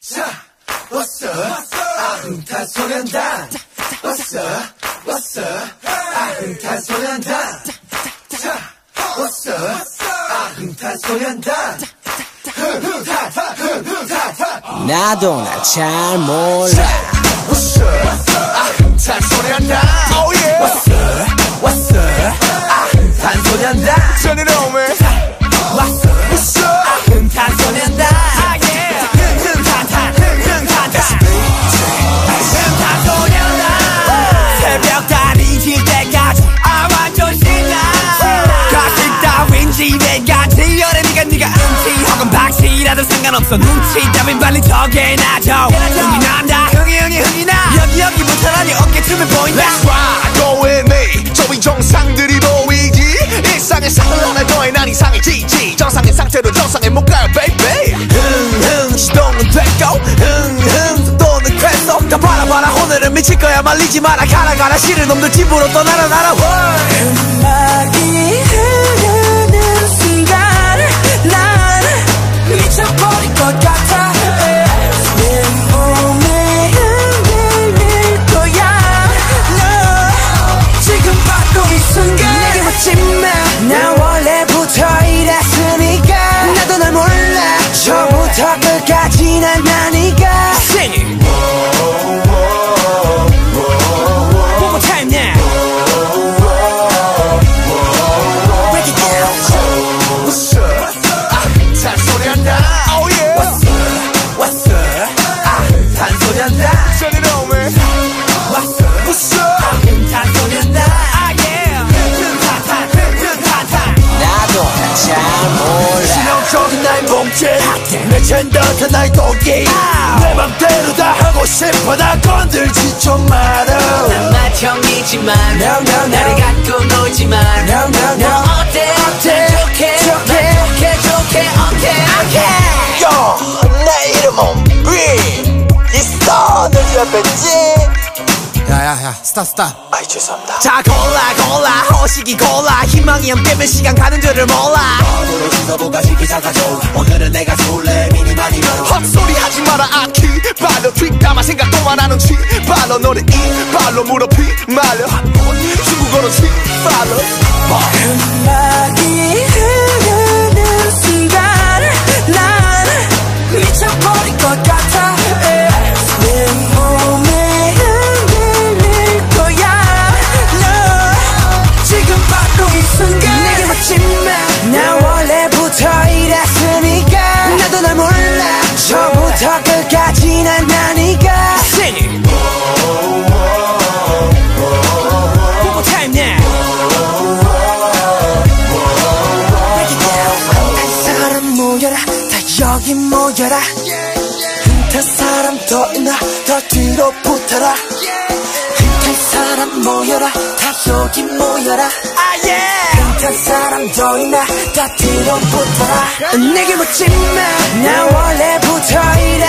자, what's up? 아흥탄소년단. What's up? What's up? 아흥탄소년단. 자, what's up? 아흥탄소년단. 나도 나 잘 몰라. What's up? 아흥탄소년단. Oh yeah. What's up? What's up? 아흥탄소년단. Turn it on, man. What's up? What's up? 아흥탄소년단. 새벽 다리질 때까지 완전 신나. 가식 따윈 집에까지 여름이가 네가 음치 혹은 박씨라도 상관없어. 눈치 따윈 빨리 적해놔줘. 흥이 난다. 흥이 나. 여기부터라니 어깨춤을 보인다. Let's ride, go with me. 저위 정상들이 보이지. 일상의 상을 하나 더해 난 이상해지지. 정상의 상태로 정상에 못 가요 baby. 시동은 됐고 속도는 쾌속. 다 봐라 오늘은 미칠 거야. 말리지 마라. 가라 싫은 놈들 집으로 떠나라. 음악이 흐르는 순간 난 미쳐버릴 것 같아. 내 몸에 흔들릴 거야. 너 지금 바로 이 순간 내게 묻지 마. 난 원래부터 이랬으니까. 나도 널 몰라. 처음부터 끝까지 난 나니까. Sing it. One more time now. Break it down. What's up? 잔소리한다. Oh yeah. What's up? 탄소년단. Turn it on, man. What's up? What's up? 탄소년단. Ah yeah. 나도 나 잘 몰라. 신형적인 나의 몸짓. 내 젠더한 나의 도끼. 내 맘대로 다 하고 싶어. 나 건들지 좀 마라. 난 맏형이지만 나를 갖고 놀지만 어때 좋게 오케이. 요, 내 이름은 B. 있어, 너 옆에 있지? 야야야 스탑. 아이 죄송합니다. 자 골라 호식이 골라. 희망이 함께면 시간 가는 줄을 몰라. 너보가지 기사가져. 오늘은 내가 술래 미니마니로. 헛소리 하지 마라 아키. 발로 뒷담화 생각도 안 하는 쥐. 발로 너를 이 발로 무릎이 말려. 중국어로 쥐 발로. 음악이 흐르는 순간 난 미쳐버릴 것 같아. 내 몸에 흔들릴 거야. 너 지금 바로 이 순간 내게 묻지 마. 난 원래부터 이랬으니까. 나도 널 몰라. 처음부터 끝까지 난 나니까. Sing it. One more time now. Break it down. 한 사람 모여라. 다 여기 모여라. 흠탄 사람 더 있나. 더 뒤로 붙어라. 흠탄 사람 모여라. 다 여기 모여라. Ah yeah. 흠탄 사람 더 있나. 다 뒤로 붙어라. 내게 묻지 마. 난 원래부터 이래.